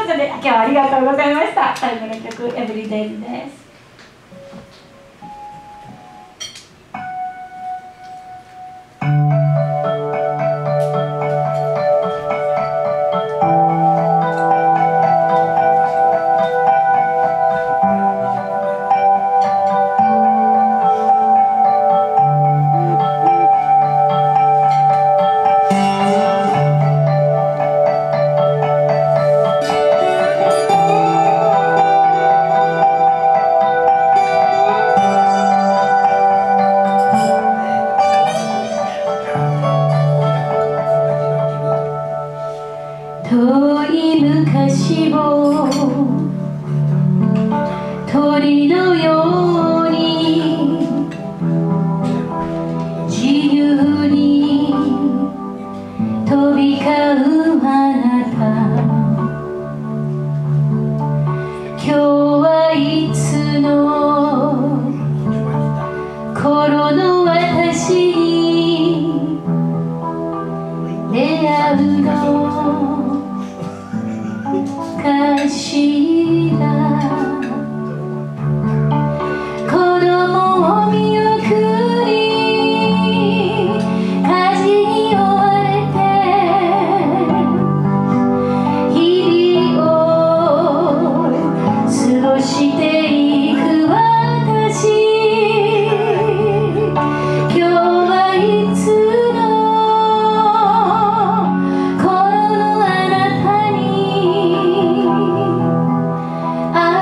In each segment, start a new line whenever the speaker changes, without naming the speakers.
ことで今日はありがとうございました。最後の曲エブリデイズです。遠い昔を鳥のように自由に飛び交うあなた、今日はいつの頃の私に出会うのかしら。子供を見送り家事に追われて日々を過ごしていく私、今日はいつの頃のあなたに会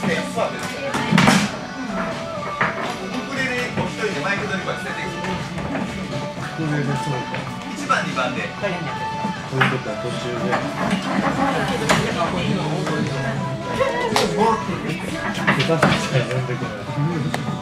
ですね、スワープです。ウクレレお一人でマイクドリブは捨てていく。
これでそうか。
1番、2番で。
そういうことは途中で。下手したら呼んでくれない。